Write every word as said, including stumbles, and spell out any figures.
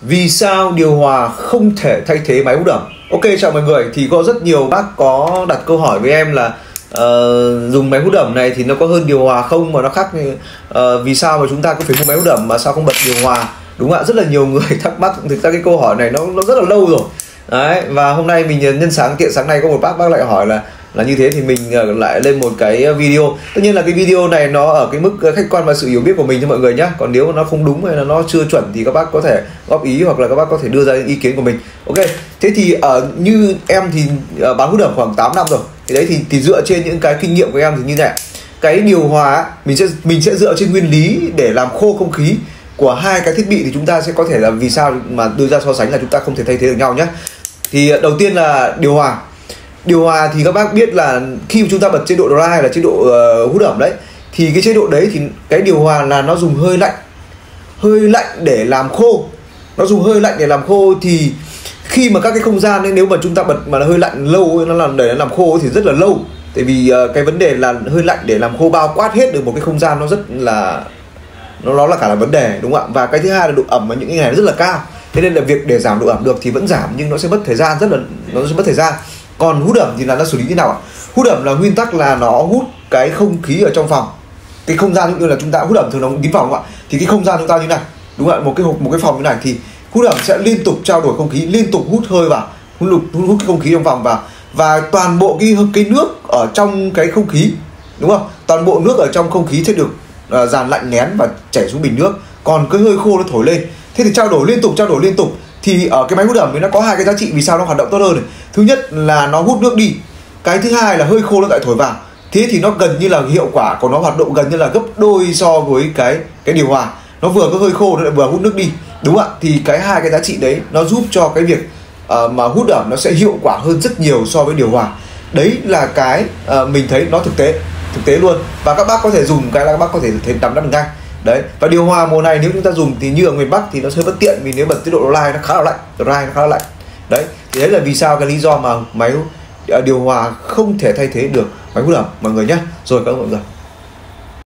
Vì sao điều hòa không thể thay thế máy hút ẩm? Ok, chào mọi người. Thì có rất nhiều bác có đặt câu hỏi với em là uh, dùng máy hút ẩm này thì nó có hơn điều hòa không, mà nó khác uh, vì sao mà chúng ta cứ phải mua máy hút ẩm mà sao không bật điều hòa, đúng không ạ? Rất là nhiều người thắc mắc. Thực ra cái câu hỏi này nó, nó rất là lâu rồi đấy, và hôm nay mình nhân sáng tiện sáng nay có một bác bác lại hỏi là là như thế thì mình lại lên một cái video. Tất nhiên là cái video này nó ở cái mức khách quan và sự hiểu biết của mình cho mọi người nhé. Còn nếu mà nó không đúng hay là nó chưa chuẩn thì các bác có thể góp ý hoặc là các bác có thể đưa ra ý kiến của mình. Ok, thế thì ở như em thì uh, bán hút ẩm khoảng tám năm rồi. Thì đấy thì, thì dựa trên những cái kinh nghiệm của em thì như này. Cái điều hòa mình sẽ mình sẽ dựa trên nguyên lý để làm khô không khí của hai cái thiết bị, thì chúng ta sẽ có thể là vì sao mà đưa ra so sánh là chúng ta không thể thay thế được nhau nhé. Thì đầu tiên là điều hòa. Điều hòa thì các bác biết là khi chúng ta bật chế độ dry là chế độ uh, hút ẩm đấy, thì cái chế độ đấy thì cái điều hòa là nó dùng hơi lạnh hơi lạnh để làm khô. Nó dùng hơi lạnh để làm khô thì khi mà các cái không gian ấy, nếu mà chúng ta bật mà nó hơi lạnh lâu ấy, nó làm để nó làm khô ấy, thì rất là lâu. Tại vì uh, cái vấn đề là hơi lạnh để làm khô bao quát hết được một cái không gian, nó rất là nó nó là cả là vấn đề, đúng không ạ? Và cái thứ hai là độ ẩm ở những cái này rất là cao, thế nên là việc để giảm độ ẩm được thì vẫn giảm, nhưng nó sẽ mất thời gian, rất là nó sẽ mất thời gian. Còn hút ẩm thì là nó xử lý như nào ạ? Hút ẩm là nguyên tắc là nó hút cái không khí ở trong phòng, cái không gian, như là chúng ta hút ẩm thường nó kín phòng, đúng không ạ? Thì cái không gian chúng ta như này, đúng không ạ? Một cái hộp một cái phòng như này thì hút ẩm sẽ liên tục trao đổi không khí, liên tục hút hơi vào, hút hút, hút cái không khí trong phòng vào, và toàn bộ cái cái nước ở trong cái không khí, đúng không? Toàn bộ nước ở trong không khí sẽ được uh, dàn lạnh nén và chảy xuống bình nước, còn cái hơi khô nó thổi lên. Thế thì trao đổi liên tục trao đổi liên tục thì ở cái máy hút ẩm thì nó có hai cái giá trị vì sao nó hoạt động tốt hơn này. Thứ nhất là nó hút nước đi, cái thứ hai là hơi khô nó lại thổi vào. Thế thì nó gần như là hiệu quả của nó hoạt động gần như là gấp đôi so với cái cái điều hòa. Nó vừa có hơi khô nó lại vừa hút nước đi, đúng không ạ? Thì cái hai cái giá trị đấy nó giúp cho cái việc uh, mà hút ẩm nó sẽ hiệu quả hơn rất nhiều so với điều hòa. Đấy là cái uh, mình thấy nó thực tế thực tế luôn, và các bác có thể dùng cái là các bác có thể thấy nắm bắt được ngay. Đấy, và điều hòa mùa này nếu chúng ta dùng thì như ở miền Bắc thì nó hơi bất tiện, vì nếu bật chế độ dry nó khá là lạnh, dry nó khá là lạnh. Đấy, thì đấy là vì sao cái lý do mà máy điều hòa không thể thay thế được máy hút ẩm mọi người nhé. Rồi các mọi người.